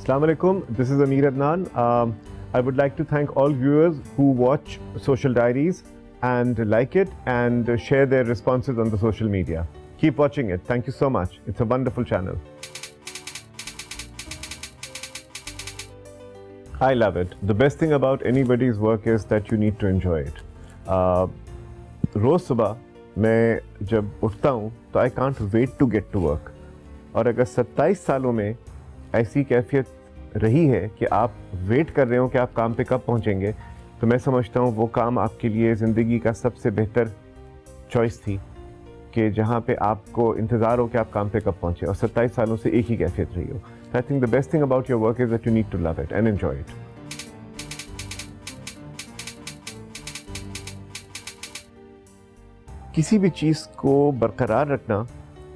Assalamu alaikum, this is Amir Adnan. I would like to thank all viewers who watch Social Diaries and like it and share their responses on the social media. Keep watching it. Thank you so much. It's a wonderful channel. I love it. The best thing about anybody's work is that you need to enjoy it. रोज़ सुबह मैं जब उठता हूँ तो I can't wait to get to work. और अगर 27 सालों में ऐसी कैफियत रही है कि आप वेट कर रहे हो कि आप काम पे कब पहुँचेंगे, तो मैं समझता हूँ वो काम आपके लिए ज़िंदगी का सबसे बेहतर चॉइस थी कि जहाँ पे आपको इंतज़ार हो कि आप काम पे कब पहुँचे, और 27 सालों से एक ही कैफियत रही हो. I think the best thing about your work is that you need to love it and enjoy it. किसी भी चीज़ को बरकरार रखना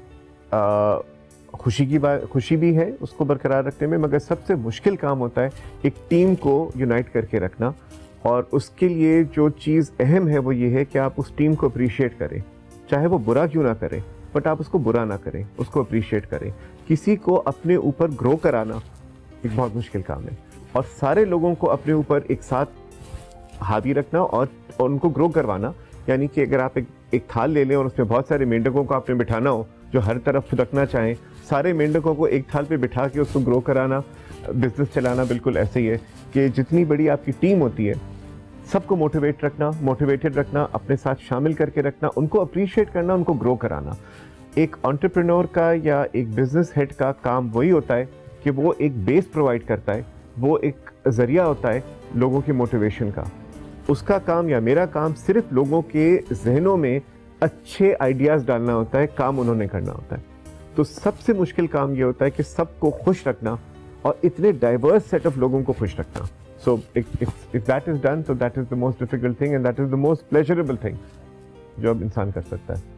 खुशी भी है उसको बरकरार रखने में, मगर सबसे मुश्किल काम होता है एक टीम को यूनाइट करके रखना. और उसके लिए जो चीज़ अहम है वो ये है कि आप उस टीम को अप्रिशिएट करें, चाहे वो बुरा क्यों ना करें, बट आप उसको बुरा ना करें, उसको अप्रिशिएट करें. किसी को अपने ऊपर ग्रो कराना एक बहुत मुश्किल काम है, और सारे लोगों को अपने ऊपर एक साथ हावी रखना और उनको ग्रो करवाना. यानी कि अगर आप एक थाल ले लें और उसमें बहुत सारे मेंढकों को आपने बिठाना हो जो हर तरफ फुदकना चाहें, सारे मेंढकों को एक थाल पे बिठा के उसको ग्रो कराना, बिजनेस चलाना बिल्कुल ऐसे ही है कि जितनी बड़ी आपकी टीम होती है सबको मोटिवेटेड रखना, अपने साथ शामिल करके रखना, उनको अप्रिशिएट करना, उनको ग्रो कराना. एक एंटरप्रेन्योर का या एक बिजनेस हेड का काम वही होता है कि वो एक बेस प्रोवाइड करता है, वो एक ज़रिया होता है लोगों की मोटिवेशन का. उसका काम या मेरा काम सिर्फ लोगों के जहनों में अच्छे आइडियाज़ डालना होता है, काम उन्होंने करना होता है. तो सबसे मुश्किल काम ये होता है कि सबको खुश रखना और इतने डाइवर्स सेट ऑफ लोगों को खुश रखना. So if that is done, तो that is the most difficult thing and that is the most pleasurable thing जो अब इंसान कर सकता है.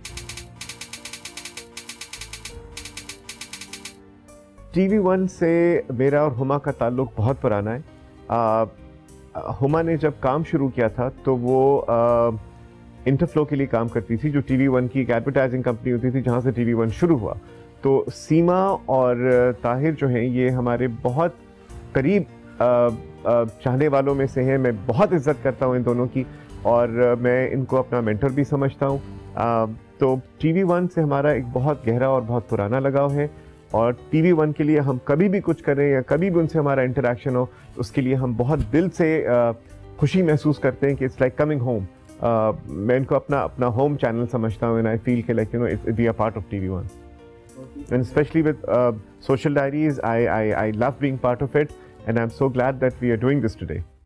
TV1 से मेरा और हुमा का ताल्लुक़ बहुत पुराना है. हुमा ने जब काम शुरू किया था तो वो इंटरफ्लो के लिए काम करती थी, जो TV1 की एक एडवर्टाइजिंग कंपनी होती थी जहाँ से TV1 शुरू हुआ. तो सीमा और ताहिर जो हैं ये हमारे बहुत करीब चाहने वालों में से हैं. मैं बहुत इज्जत करता हूँ इन दोनों की और मैं इनको अपना मेंटर भी समझता हूँ. तो TV1 से हमारा एक बहुत गहरा और बहुत पुराना लगाव है, और TV1 के लिए हम कभी भी कुछ करें या कभी भी उनसे हमारा इंटरेक्शन हो तो उसके लिए हम बहुत दिल से खुशी महसूस करते हैं कि इट्स लाइक कमिंग होम. मैं इनको अपना होम चैनल समझता हूँ, एंड आई फील कि like we are part of TV1. And especially with Social Diaries, I love being part of it, and I'm so glad that we are doing this today.